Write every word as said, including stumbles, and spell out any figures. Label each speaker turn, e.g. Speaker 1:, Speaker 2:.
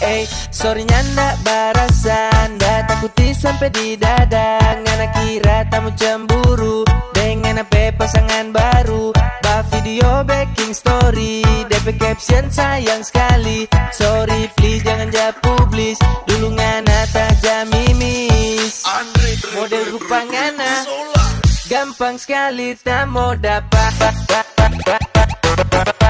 Speaker 1: Eh, sorry ndak barasan, ndak takuti sampai di dada. Ngana kira tamu cemburu dengan apa pasangan baru. Bah video backing story, D P caption sayang sekali. Sorry please jangan ja publis, dulu ngana tak jamimis. Model rupa ngana gampang sekali tak mau dapat.